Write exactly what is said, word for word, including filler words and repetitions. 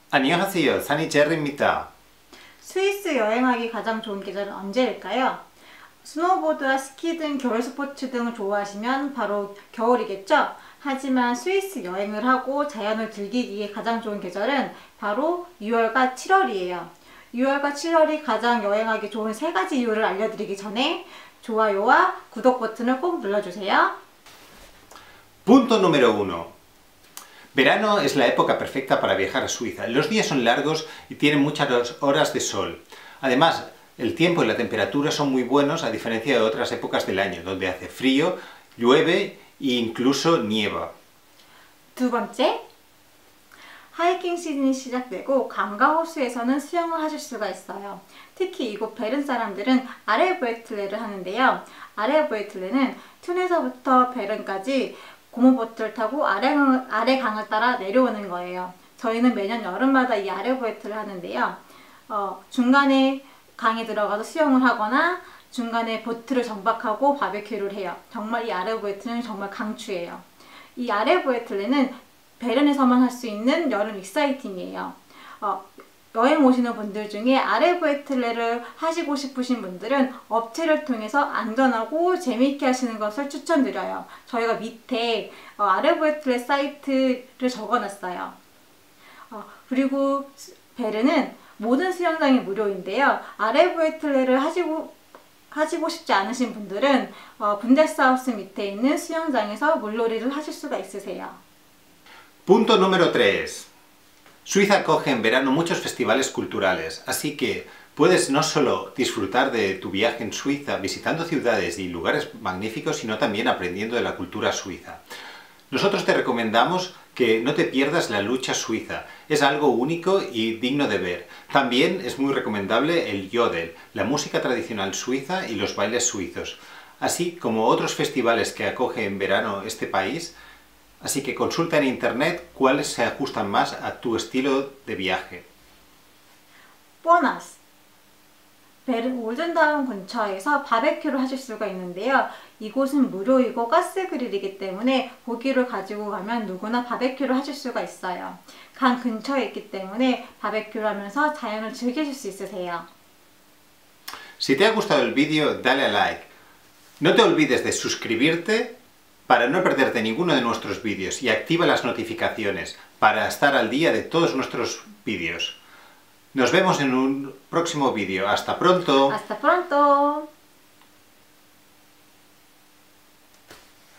안녕하세요, 산이제르입니다. 스위스 여행하기 가장 좋은 계절은 언제일까요? 스노보드와 스키 등 겨울 스포츠 등을 좋아하시면 바로 겨울이겠죠? 하지만 스위스 여행을 하고 자연을 즐기기에 가장 좋은 계절은 바로 유월과 칠월이에요. 유월과 칠월이 가장 여행하기 좋은 세 가지 이유를 알려드리기 전에 좋아요와 구독 버튼을 꼭 눌러주세요. Punto número uno. Verano es la época perfecta para viajar a Suiza. Los días son largos y tienen muchas horas de sol. Además, el tiempo y la temperatura son muy buenos a diferencia de otras épocas del año, donde hace frío, llueve e incluso nieva. 두 번째, 하이킹 시즌이 시작되고 강가 호수에서는 수영을 하실 수가 있어요. 특히 이곳 베른 사람들은 아레브에틀레를 하는데요. 아레브에틀레는 툰에서부터 베른까지 고무보트를 타고 아래, 아래 강을 따라 내려오는 거예요. 저희는 매년 여름마다 이 아레브에틀을 하는데요. 어, 중간에 강에 들어가서 수영을 하거나 중간에 보트를 정박하고 바베큐를 해요. 정말 이 아레브에틀레는 정말 강추예요. 이 아레브에틀레는 베른에서만 할 수 있는 여름 익사이팅이에요. 어, 여행 오시는 분들 중에 아레브에틀레를 하시고 싶으신 분들은 업체를 통해서 안전하고 재미있게 하시는 것을 추천드려요. 저희가 밑에 어, 아레브에틀레 사이트를 적어놨어요. 어, 그리고 베른은 모든 수영장이 무료인데요. 아레브에틀레를 하시고 하시고 싶지 않으신 분들은 어, 분데스하우스 밑에 있는 수영장에서 물놀이를 하실 수가 있으세요. Punto número tres. Suiza acoge en verano muchos festivales culturales, así que puedes no solo disfrutar de tu viaje en Suiza visitando ciudades y lugares magníficos, sino también aprendiendo de la cultura suiza. Nosotros te recomendamos que no te pierdas la lucha suiza, es algo único y digno de ver. También es muy recomendable el Jodel, la música tradicional suiza y los bailes suizos, así como otros festivales que acoge en verano este país. Así que consulta en internet cuáles se ajustan más a tu estilo de viaje. 보너스! 베른 올든다운 근처에서 바베큐를 하실 수가 있는데요. 이곳은 무료이고 가스그릴이기 때문에 고기를 가지고 가면 누구나 바베큐를 하실 수가 있어요. 강 근처에 있기 때문에 바베큐를 하면서 자연을 즐기실 수 있으세요. Si te ha gustado el vídeo, dale a like. No te olvides de suscribirte para no perderte ninguno de nuestros vídeos y activa las notificaciones para estar al día de todos nuestros vídeos. Nos vemos en un próximo vídeo. ¡Hasta pronto! Hasta pronto!